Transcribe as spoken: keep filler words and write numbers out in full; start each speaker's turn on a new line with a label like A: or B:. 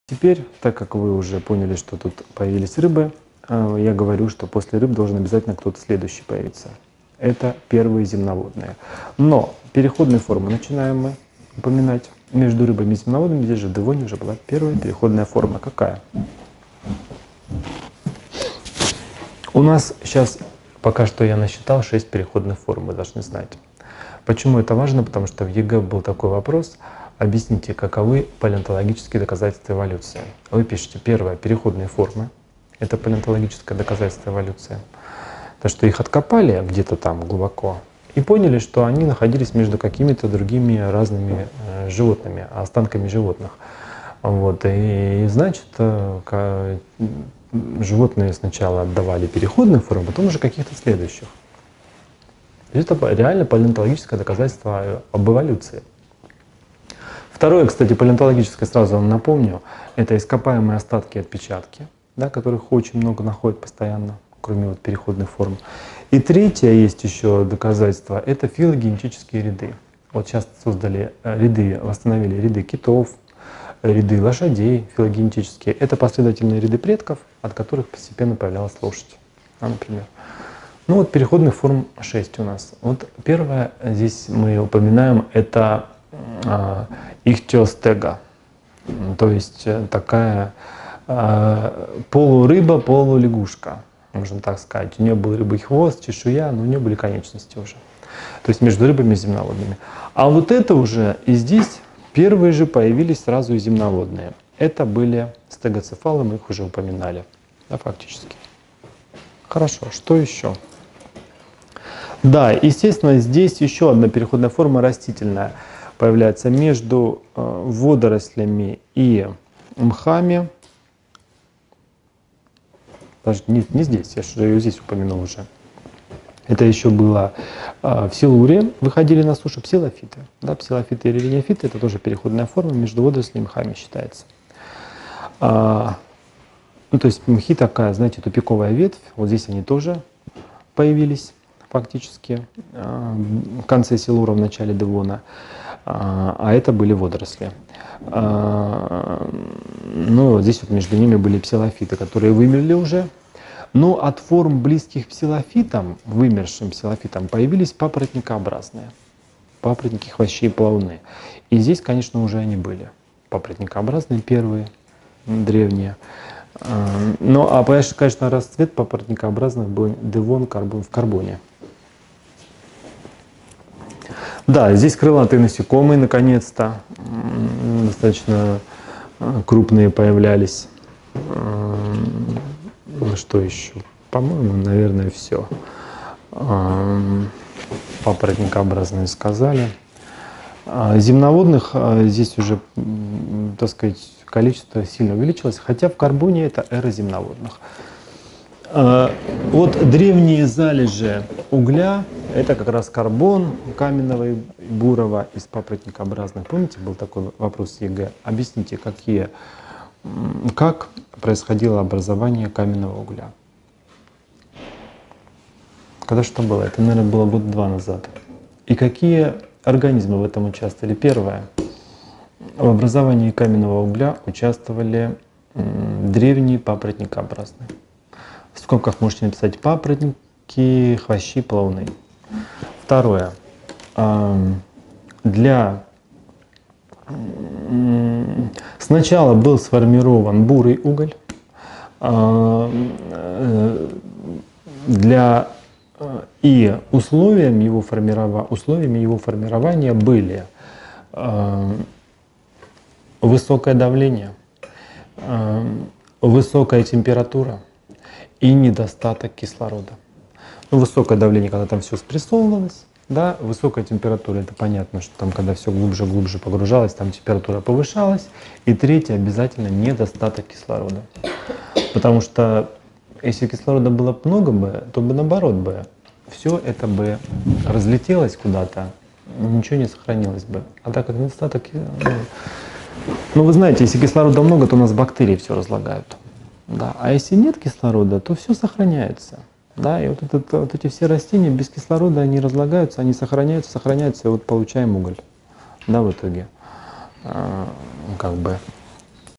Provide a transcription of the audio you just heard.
A: Теперь, так как вы уже поняли, что тут появились рыбы, я говорю, что после рыб должен обязательно кто-то следующий появиться. Это первые земноводные. Но переходные формы начинаем мы упоминать. Между рыбами и земноводными здесь же в Девоне уже была первая переходная форма. Какая? У нас сейчас пока что я насчитал шесть переходных форм, вы должны знать. Почему это важно? Потому что в ЕГЭ был такой вопрос. Объясните, каковы палеонтологические доказательства эволюции. Вы пишете, первое, переходные формы. Это палеонтологическое доказательство эволюции. То, что их откопали где-то там глубоко и поняли, что они находились между какими-то другими разными э, животными, останками животных. Вот. И, и значит, э, животные сначала отдавали переходные формы, потом уже каких-то следующих. Это реально палеонтологическое доказательство об эволюции. Второе, кстати, палеонтологическое, сразу вам напомню, это ископаемые остатки и отпечатки, да, которых очень много находят постоянно, кроме вот переходных форм. И третье есть еще доказательство, это филогенетические ряды. Вот сейчас создали ряды, восстановили ряды китов, ряды лошадей филогенетические. Это последовательные ряды предков, от которых постепенно появлялась лошадь, да, например. Ну вот переходных форм шесть у нас. Вот первое здесь мы упоминаем, это э, ихтиостега, то есть такая э, полурыба, полулягушка, можно так сказать. У нее был рыбий хвост, чешуя, но у нее были конечности уже. То есть между рыбами и земноводными. А вот это уже и здесь первые же появились сразу и земноводные. Это были стегоцефалы, мы их уже упоминали, да, фактически. Хорошо, что еще? Да, естественно, здесь еще одна переходная форма растительная появляется между э, водорослями и мхами. Даже не, не здесь, я же ее здесь упомянул уже. Это еще было э, в Силуре, выходили на сушу псилофиты. Да, псилофиты и релиниофиты — это тоже переходная форма между водорослями и мхами считается. А, ну, то есть мхи такая, знаете, тупиковая ветвь, вот здесь они тоже появились фактически в конце Силура, в начале Девона, а это были водоросли. Ну, вот здесь вот между ними были псилофиты, которые вымерли уже. Но от форм, близких псилофитам, вымершим псилофитам, появились папоротникообразные. Папоротники, хвощи и плавны. И здесь, конечно, уже они были. Папоротникообразные первые, древние. Ну, а, конечно, расцвет папоротникообразных был Девон карбон, в Карбоне. Да, здесь крылатые насекомые, наконец-то, достаточно крупные появлялись. Что еще? По-моему, наверное, все. Папоротникообразные сказали. Земноводных здесь уже, так сказать, количество сильно увеличилось, хотя в Карбоне это эра земноводных. Вот древние залежи угля — это как раз карбон каменного и бурого из папоротникообразных. Помните, был такой вопрос ЕГЭ? Объясните, какие, как происходило образование каменного угля? Когда что было? Это, наверное, было год два назад. И какие организмы в этом участвовали? Первое. В образовании каменного угля участвовали древние папоротникообразные. В скобках можете написать папоротники, хвощи, плавны. Второе. Для... Сначала был сформирован бурый уголь. Для... И условиями его, формирова... условиями его формирования были высокое давление, высокая температура и недостаток кислорода. Ну, высокое давление, когда там все спрессовывалось, да, высокая температура, это понятно, что там, когда все глубже-глубже погружалось, там температура повышалась. И третье, обязательно недостаток кислорода. Потому что если кислорода было много бы, то бы наоборот бы, все это бы разлетелось куда-то, ничего не сохранилось бы. А так как недостаток, ну, ну вы знаете, если кислорода много, то у нас бактерии все разлагают. Да. А если нет кислорода, то все сохраняется. Да. И вот, этот, вот эти все растения без кислорода, они разлагаются, они сохраняются, сохраняются, и вот получаем уголь. Да, в итоге. А, как бы.